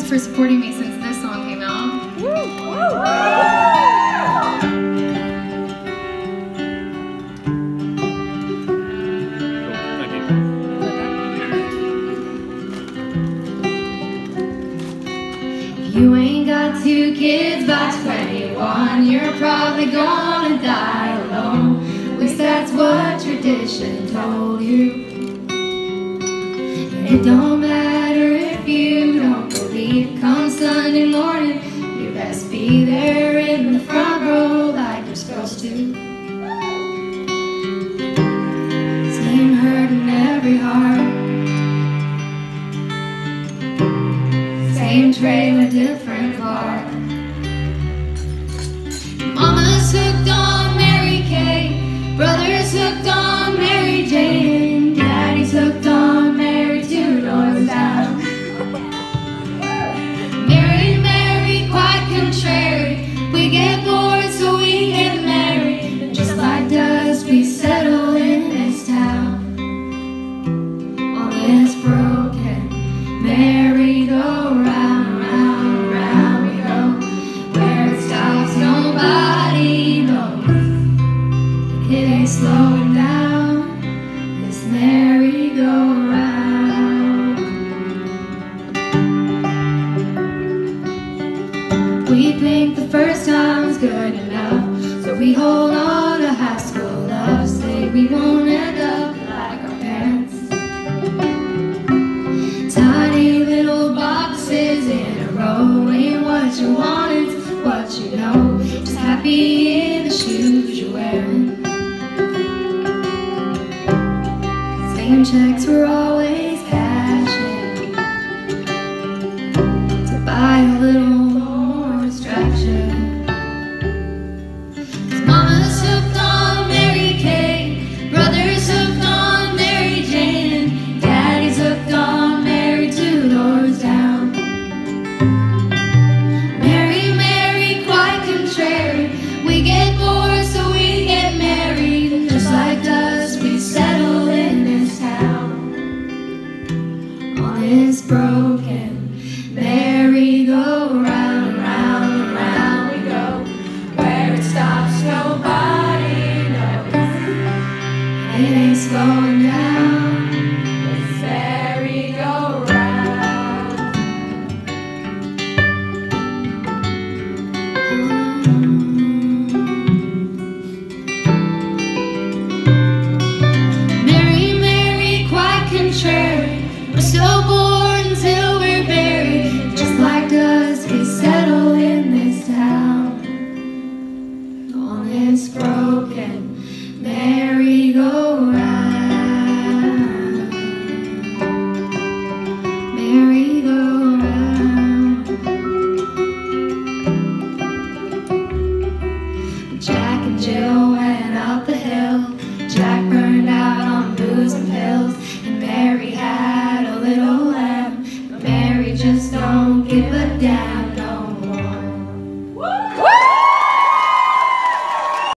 for supporting me since this song came out. If you ain't got 2 kids by 21, you're probably gonna die alone. At least that's what tradition told you. It don't matter if you don't believe. Come Sunday morning, you best be there in the front row like you're supposed to. Same hurt in every heart, same trailer, different car. Mama's hooked on Mary Kay, brother's hooked on Mary Jane, daddy's hooked on Mary 2 doors down. Mary, Mary, quite contrary, we get bored so we get married, and just like dust we settle in this town. On this broken merry-go-round, round, round we go. Where it stops nobody knows. It ain't slowing down, this merry-go-round. We think the first time's good enough, so we hold on to high school love. Say we won't end up like our parents. Tiny little boxes in a row. Ain't what you want, it's what you know. Just happy in the shoes you're wearing. Same checks we're always cashing to buy a little more distraction. 'Cause mama's hooked on Mary Kay, brother's hooked on Mary Jane, and daddy's hooked on Mary 2 doors down. Mary, Mary, quite contrary, we get bored so we get married, and just like dust we settle in this town. On this broken merry-go-round, round, round we go. Where it stops nobody knows. It ain't slowing down, this merry-go-round. Mary, Mary, quite contrary, we're so bored until we're buried. Just like dust we settle in this town. On this broken merry-go-round.